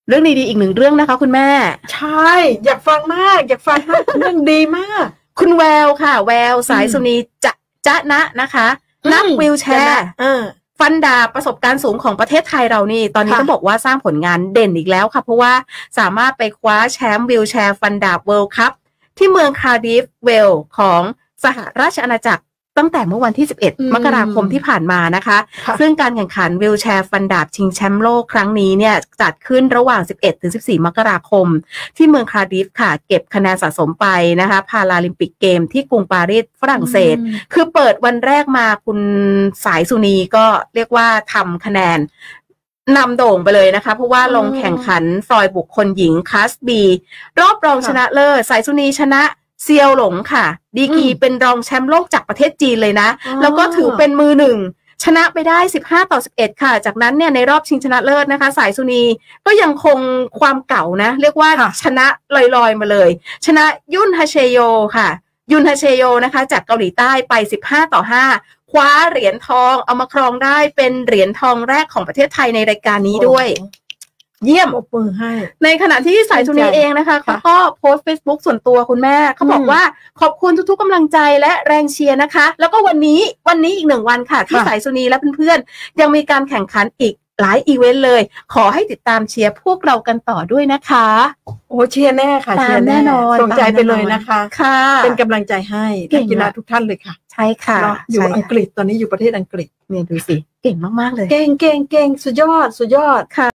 เรื่องดีๆอีกหนึ่งเรื่องนะคะคุณแม่ใช่อยากฟังมากเรื่องดีมากคุณแววค่ะแววสายสุนีจ๊ะนะคะนักวีลแชร์ฟันดาบประสบการณ์สูงของประเทศไทยเรานี่ตอนนี้ต้องบอกว่าสร้างผลงานเด่นอีกแล้วค่ะเพราะว่าสามารถไปคว้าแชมป์วีลแชร์ฟันดาบเวิลด์คัพที่เมืองคาร์ดิฟเวลของสหราชอาณาจักรตั้งแต่เมื่อวันที่11มกราคมที่ผ่านมานะคะซึ่งการแข่งขันวีลแชร์ฟันดาบชิงแชมป์โลกครั้งนี้เนี่ยจัดขึ้นระหว่าง 11-14 มกราคมที่เมืองคาร์ดิฟค่ะเก็บคะแนนสะสมไปนะคะพาราลิมปิกเกมที่กรุงปารีสฝรั่งเศสคือเปิดวันแรกมาคุณสายสุนีก็เรียกว่าทำคะแนนนำโด่งไปเลยนะคะเพราะว่าลงแข่งขันฟลอยบุคคลหญิงคลาส B รอบรองชนะเลิศสายสุนีชนะเซียวหลงค่ะดีกรีเป็นรองแชมป์โลกจากประเทศจีนเลยนะแล้วก็ถือเป็นมือหนึ่งชนะไปได้15-11ค่ะจากนั้นเนี่ยในรอบชิงชนะเลิศนะคะสายสุนีก็ยังคงความเก่านะเรียกว่าชนะลอยๆมาเลยชนะยุนฮาเชโยค่ะยุนฮาเชโยนะคะจากเกาหลีใต้ไป15-5คว้าเหรียญทองเอามาครองได้เป็นเหรียญทองแรกของประเทศไทยในรายการนี้ด้วยเยี่ยมปรบมือให้ในขณะที่สายสุนีเองนะคะเขาก็โพสต์ Facebook ส่วนตัวคุณแม่เขาบอกว่าขอบคุณทุกๆกำลังใจและแรงเชียร์นะคะแล้วก็วันนี้อีก1 วันค่ะที่สายสุนีและเพื่อนๆยังมีการแข่งขันอีกหลายอีเวนต์เลยขอให้ติดตามเชียร์พวกเรากันต่อด้วยนะคะโอ้เชียร์แน่ค่ะเชียร์แน่นอนส่งใจไปเลยนะคะค่ะเป็นกำลังใจให้นักกีฬาทุกท่านเลยค่ะใช่ค่ะอยู่อังกฤษตอนนี้อยู่ประเทศอังกฤษเนี่ยดูสิเก่งมากๆเลยเก่งสุดยอดค่ะ